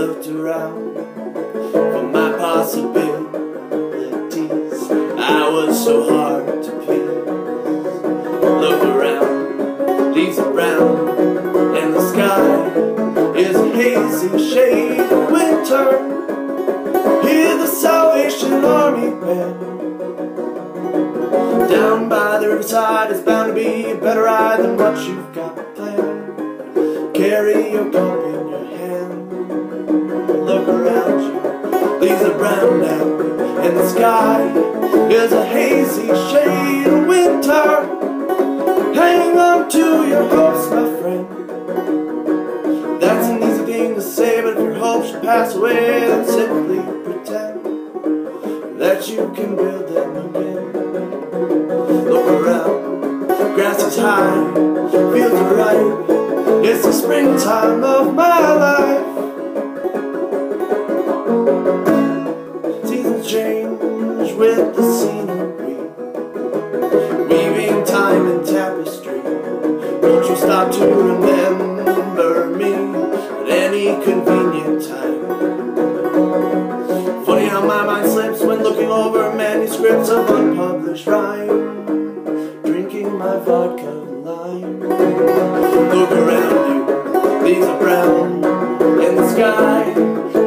looked around for my possibilities. I was so hard to please. Look around, leaves are brown, and the sky is a hazy shade of winter. Hear the Salvation Army band. Down by the riverside is bound to be a better ride than what you've got planned. Carry your cup in your hand. Look around you, leaves are brown now, and the sky is a hazy shade of winter. Hang on to your hopes, my friend. That's an easy thing to say, but if your hopes should pass away, then simply pretend that you can build them again. Look around, grass is high, fields are ripe. It's the springtime of my life. Seasons change with the scenery, weaving time in tapestry. Won't you stop to remember me at any convenient time? Funny how my mind slips when looking over manuscripts of unpublished rhyme, drinking my vodka lime. Look around you, leaves are brown, and the sky